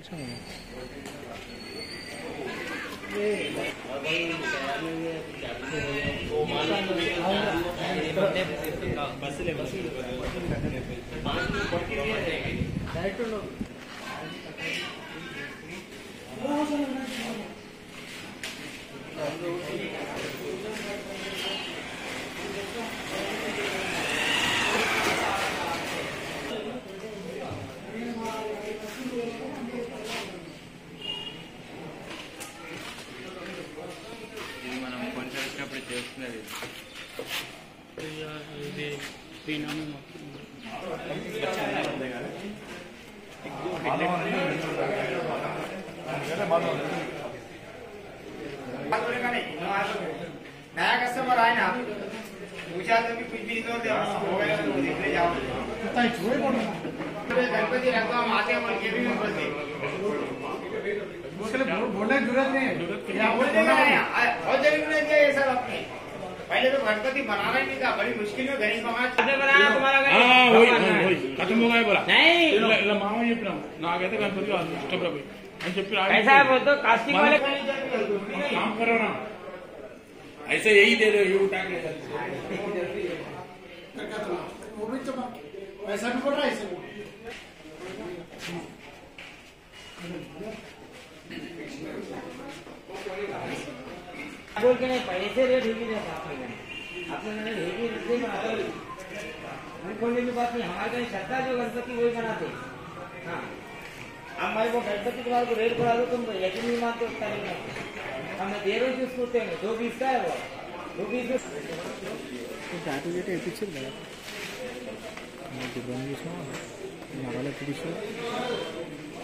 नया कस्टमर आए ना पूछा तो भी कुछ भी तो देखने जाओ गणपति रखो हम आते हैं के भी बोलते उसके लिए बोलने की जरूरत नहीं है बहुत जरूरी है ये सब अपने पहले तो गणपति बनाना ही नहीं था बड़ी मुश्किल में गणेश भगवान बनाया तुम्हारा खत्म हो गया बोला नहीं मामा नागैతే गणपति इष्टం రా అని చెప్పి ऐसा है वो तो कास्टिंग वाले काम करो ना ऐसे यही दे दो ये उठा के वो भी तो ऐसा भी बोल रहा है बोल के नहीं पहले से रेट ही नहीं था आपने खोलने की बात नहीं हमारे कहीं श्रद्धा जो गणपति वही बनाते हाँ हमारे को गणपति के बाद को रेट बढ़ा दो तुम यकीन नहीं मानते उसका नहीं मानते हमें दे रहे उसको 220 का है वो 220 బంద్ చేసిన నా వాళ్ళ